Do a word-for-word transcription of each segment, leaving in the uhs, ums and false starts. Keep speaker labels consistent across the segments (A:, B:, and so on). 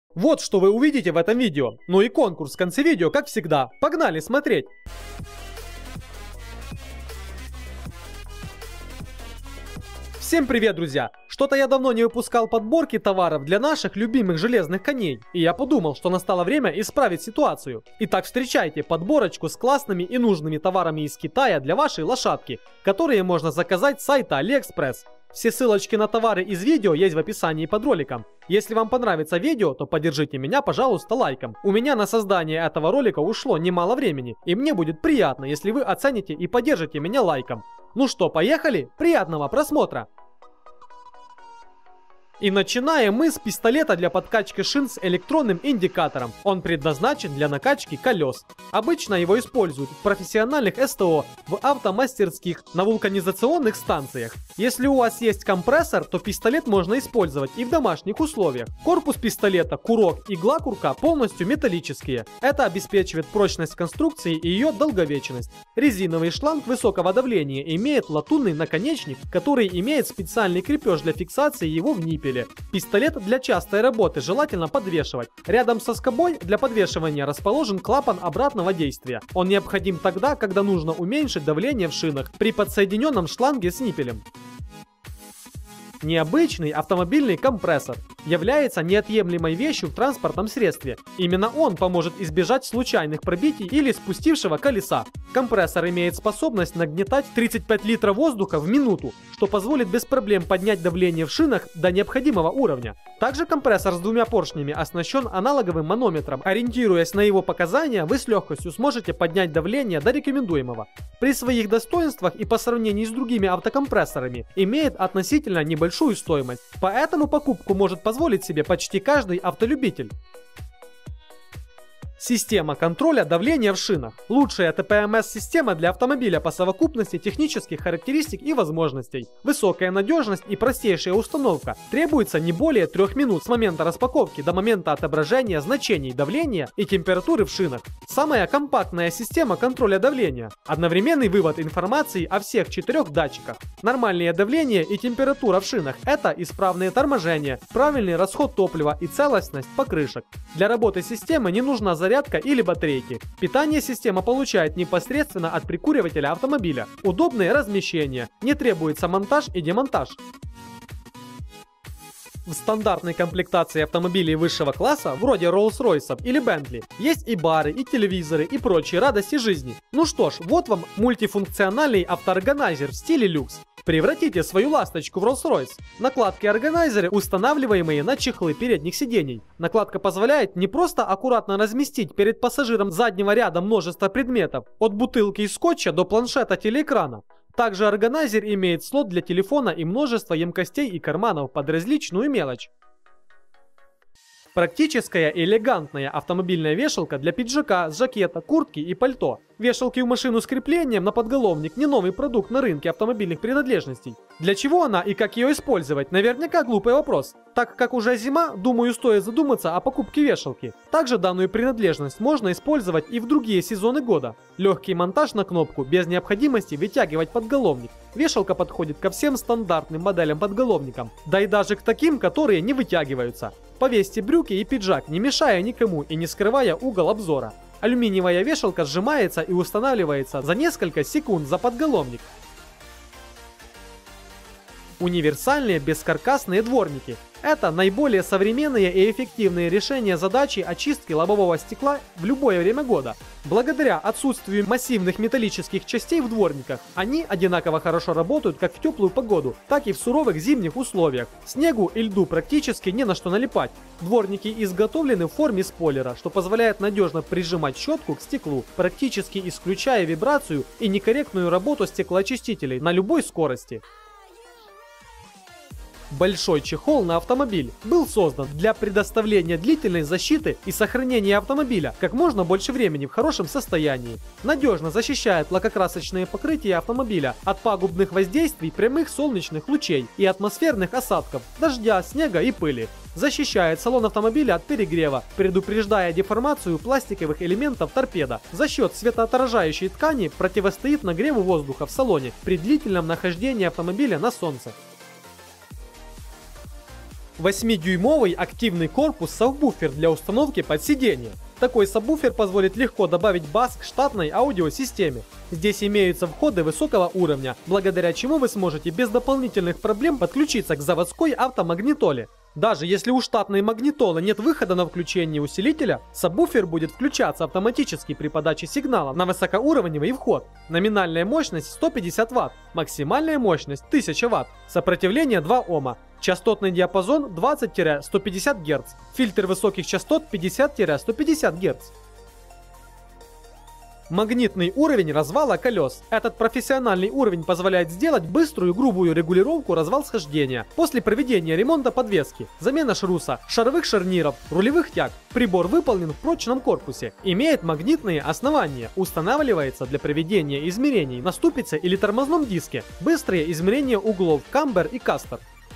A: Вот что вы увидите в этом видео. Ну и конкурс в конце видео, как всегда. Погнали смотреть! Всем привет, друзья! Что-то я давно не выпускал подборки товаров для наших любимых железных коней, и я подумал, что настало время исправить ситуацию. Итак, встречайте подборочку с классными и нужными товарами из Китая для вашей лошадки, которые можно заказать с сайта AliExpress. Все ссылочки на товары из видео есть в описании под роликом. Если вам понравится видео, то поддержите меня, пожалуйста, лайком. У меня на создание этого ролика ушло немало времени, и мне будет приятно, если вы оцените и поддержите меня лайком. Ну что, поехали? Приятного просмотра! И начинаем мы с пистолета для подкачки шин с электронным индикатором. Он предназначен для накачки колес. Обычно его используют в профессиональных СТО, в автомастерских, на вулканизационных станциях. Если у вас есть компрессор, то пистолет можно использовать и в домашних условиях. Корпус пистолета, курок, игла курка полностью металлические. Это обеспечивает прочность конструкции и ее долговечность. Резиновый шланг высокого давления имеет латунный наконечник, который имеет специальный крепеж для фиксации его в ниппеле. Пистолет для частой работы желательно подвешивать. Рядом со скобой для подвешивания расположен клапан обратного действия. Он необходим тогда, когда нужно уменьшить давление в шинах при подсоединенном шланге с ниппелем. Необычный автомобильный компрессор является неотъемлемой вещью в транспортном средстве. Именно он поможет избежать случайных пробитий или спустившего колеса. Компрессор имеет способность нагнетать тридцать пять литров воздуха в минуту, что позволит без проблем поднять давление в шинах до необходимого уровня. Также компрессор с двумя поршнями оснащен аналоговым манометром. Ориентируясь на его показания, вы с легкостью сможете поднять давление до рекомендуемого. При своих достоинствах и по сравнению с другими автокомпрессорами имеет относительно небольшую стоимость, поэтому покупку может позволить себе почти каждый автолюбитель. Система контроля давления в шинах. Лучшая тэ пэ эм эс-система для автомобиля по совокупности технических характеристик и возможностей. Высокая надежность и простейшая установка. Требуется не более трех минут с момента распаковки до момента отображения значений давления и температуры в шинах. Самая компактная система контроля давления. Одновременный вывод информации о всех четырех датчиках. Нормальное давление и температура в шинах – это исправное торможение, правильный расход топлива и целостность покрышек. Для работы системы не нужна зарядка зарядка или батарейки. Питание система получает непосредственно от прикуривателя автомобиля. Удобное размещение. Не требуется монтаж и демонтаж. В стандартной комплектации автомобилей высшего класса, вроде Rolls-Royce или Bentley, есть и бары, и телевизоры, и прочие радости жизни. Ну что ж, вот вам мультифункциональный автоорганайзер в стиле люкс. Превратите свою ласточку в Rolls-Royce. Накладки-органайзеры, устанавливаемые на чехлы передних сидений. Накладка позволяет не просто аккуратно разместить перед пассажиром заднего ряда множество предметов, от бутылки из скотча до планшета телеэкрана. Также органайзер имеет слот для телефона и множество емкостей и карманов под различную мелочь. Практическая и элегантная автомобильная вешалка для пиджака, жакета, куртки и пальто. Вешалки в машину с креплением на подголовник не новый продукт на рынке автомобильных принадлежностей. Для чего она и как ее использовать? Наверняка глупый вопрос. Так как уже зима, думаю, стоит задуматься о покупке вешалки. Также данную принадлежность можно использовать и в другие сезоны года. Легкий монтаж на кнопку без необходимости вытягивать подголовник. Вешалка подходит ко всем стандартным моделям подголовникам, да и даже к таким, которые не вытягиваются. Повесьте брюки и пиджак, не мешая никому и не скрывая угол обзора. Алюминиевая вешалка сжимается и устанавливается за несколько секунд за подголовник. Универсальные бескаркасные дворники. Это наиболее современные и эффективные решения задачи очистки лобового стекла в любое время года. Благодаря отсутствию массивных металлических частей в дворниках, они одинаково хорошо работают как в теплую погоду, так и в суровых зимних условиях. Снегу и льду практически не на что налипать. Дворники изготовлены в форме спойлера, что позволяет надежно прижимать щетку к стеклу, практически исключая вибрацию и некорректную работу стеклоочистителей на любой скорости. Большой чехол на автомобиль был создан для предоставления длительной защиты и сохранения автомобиля как можно больше времени в хорошем состоянии. Надежно защищает лакокрасочные покрытия автомобиля от пагубных воздействий прямых солнечных лучей и атмосферных осадков, дождя, снега и пыли. Защищает салон автомобиля от перегрева, предупреждая деформацию пластиковых элементов торпеда. За счет светоотражающей ткани противостоит нагреву воздуха в салоне при длительном нахождении автомобиля на солнце. восьмидюймовый активный корпус сабвуфер для установки под сиденье. Такой сабвуфер позволит легко добавить бас к штатной аудиосистеме. Здесь имеются входы высокого уровня, благодаря чему вы сможете без дополнительных проблем подключиться к заводской автомагнитоле. Даже если у штатной магнитолы нет выхода на включение усилителя, сабвуфер будет включаться автоматически при подаче сигнала на высокоуровневый вход. Номинальная мощность сто пятьдесят ватт, максимальная мощность тысяча ватт, сопротивление два Ома. Частотный диапазон двадцать — сто пятьдесят Гц. Фильтр высоких частот пятьдесят — сто пятьдесят Гц. Магнитный уровень развала колес. Этот профессиональный уровень позволяет сделать быструю грубую регулировку развал схождения после проведения ремонта подвески, замена шруса, шаровых шарниров, рулевых тяг. Прибор выполнен в прочном корпусе, имеет магнитные основания, устанавливается для проведения измерений на ступице или тормозном диске, быстрые измерения углов камбер и кастер.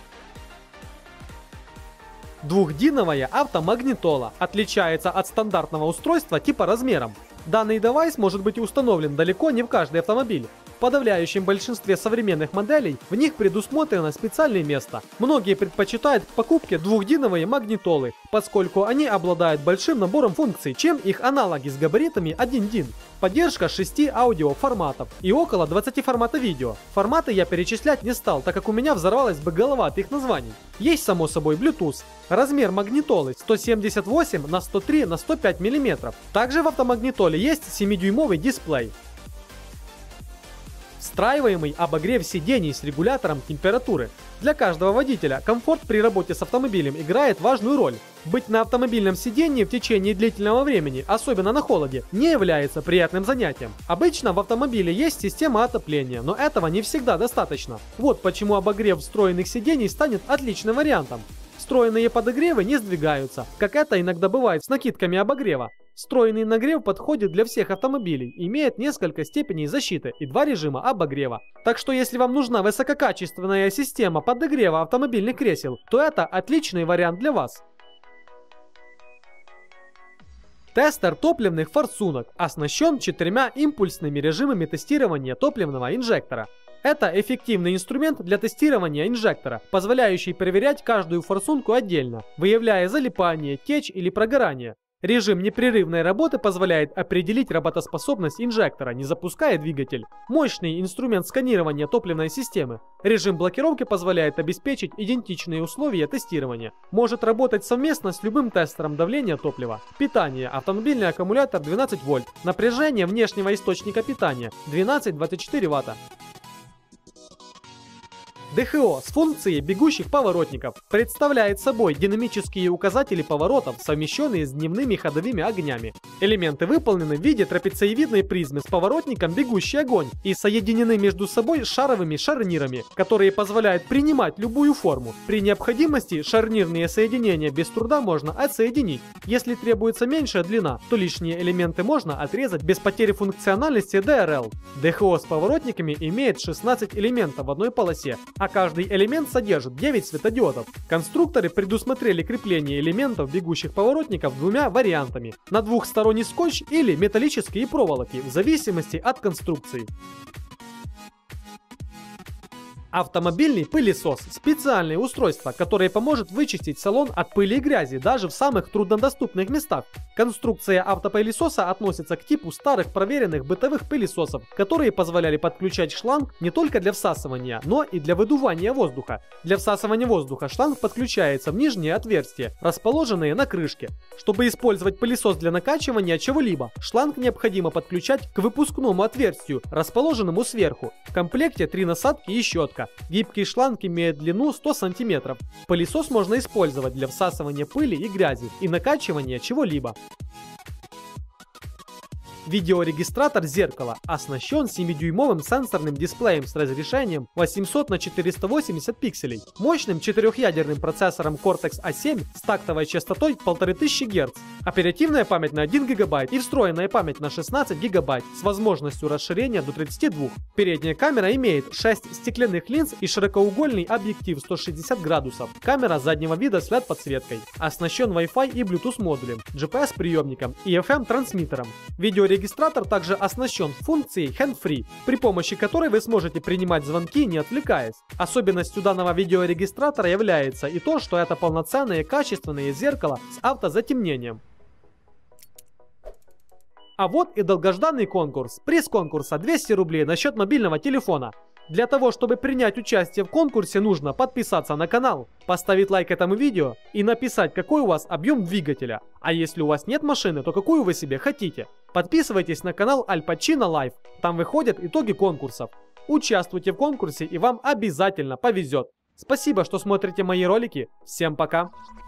A: Двухдиновая автомагнитола отличается от стандартного устройства типа размером. Данный девайс может быть установлен далеко не в каждый автомобиль. В подавляющем большинстве современных моделей в них предусмотрено специальное место. Многие предпочитают к покупке двухдиновые магнитолы, поскольку они обладают большим набором функций, чем их аналоги с габаритами один дин. Поддержка шести аудиоформатов и около двадцати форматов видео. Форматы я перечислять не стал, так как у меня взорвалась бы голова от их названий. Есть само собой Bluetooth. Размер магнитолы сто семьдесят восемь на сто три на сто пять миллиметров. Также в автомагнитоле есть семидюймовый дисплей. Встраиваемый обогрев сидений с регулятором температуры. Для каждого водителя комфорт при работе с автомобилем играет важную роль. Быть на автомобильном сидении в течение длительного времени, особенно на холоде, не является приятным занятием. Обычно в автомобиле есть система отопления, но этого не всегда достаточно. Вот почему обогрев встроенных сидений станет отличным вариантом. Встроенные подогревы не сдвигаются, как это иногда бывает с накидками обогрева. Встроенный нагрев подходит для всех автомобилей, имеет несколько степеней защиты и два режима обогрева. Так что если вам нужна высококачественная система подогрева автомобильных кресел, то это отличный вариант для вас. Тестер топливных форсунок оснащен четырьмя импульсными режимами тестирования топливного инжектора. Это эффективный инструмент для тестирования инжектора, позволяющий проверять каждую форсунку отдельно, выявляя залипание, течь или прогорание. Режим непрерывной работы позволяет определить работоспособность инжектора, не запуская двигатель. Мощный инструмент сканирования топливной системы. Режим блокировки позволяет обеспечить идентичные условия тестирования. Может работать совместно с любым тестером давления топлива. Питание. Автомобильный аккумулятор двенадцать вольт. Напряжение внешнего источника питания двенадцать — двадцать четыре ватта. ДХО с функцией бегущих поворотников представляет собой динамические указатели поворотов, совмещенные с дневными ходовыми огнями. Элементы выполнены в виде трапециевидной призмы с поворотником «бегущий огонь» и соединены между собой шаровыми шарнирами, которые позволяют принимать любую форму. При необходимости шарнирные соединения без труда можно отсоединить. Если требуется меньшая длина, то лишние элементы можно отрезать без потери функциональности ди ар эл. ДХО с поворотниками имеет шестнадцать элементов в одной полосе, а каждый элемент содержит девять светодиодов. Конструкторы предусмотрели крепление элементов бегущих поворотников двумя вариантами: на двухсторонний скотч или металлические проволоки, в зависимости от конструкции. Автомобильный пылесос – специальное устройство, которое поможет вычистить салон от пыли и грязи даже в самых труднодоступных местах. Конструкция автопылесоса относится к типу старых проверенных бытовых пылесосов, которые позволяли подключать шланг не только для всасывания, но и для выдувания воздуха. Для всасывания воздуха шланг подключается в нижние отверстия, расположенные на крышке. Чтобы использовать пылесос для накачивания чего-либо, шланг необходимо подключать к выпускному отверстию, расположенному сверху. В комплекте три насадки и щетка. Гибкий шланг имеет длину сто сантиметров. Пылесос можно использовать для всасывания пыли и грязи и накачивания чего-либо. Видеорегистратор зеркала оснащен семидюймовым сенсорным дисплеем с разрешением восемьсот на четыреста восемьдесят пикселей, мощным четырехъядерным процессором Cortex а семь с тактовой частотой тысяча пятьсот Гц, оперативная память на один гигабайт и встроенная память на шестнадцать гигабайт с возможностью расширения до тридцати двух. Передняя камера имеет шесть стеклянных линз и широкоугольный объектив сто шестьдесят градусов. Камера заднего вида с эл и ди-подсветкой. Оснащен Wi-Fi и Bluetooth модулем, джи пи эс приемником и эф эм трансмиттером. Видеорегистратор Видеорегистратор также оснащен функцией Hand-Free, при помощи которой вы сможете принимать звонки, не отвлекаясь. Особенностью данного видеорегистратора является и то, что это полноценное качественное зеркало с автозатемнением. А вот и долгожданный конкурс. Приз конкурса двести рублей на счет мобильного телефона. Для того, чтобы принять участие в конкурсе, нужно подписаться на канал, поставить лайк этому видео и написать, какой у вас объем двигателя. А если у вас нет машины, то какую вы себе хотите. Подписывайтесь на канал Аль Пачино Лайф, там выходят итоги конкурсов. Участвуйте в конкурсе и вам обязательно повезет. Спасибо, что смотрите мои ролики. Всем пока!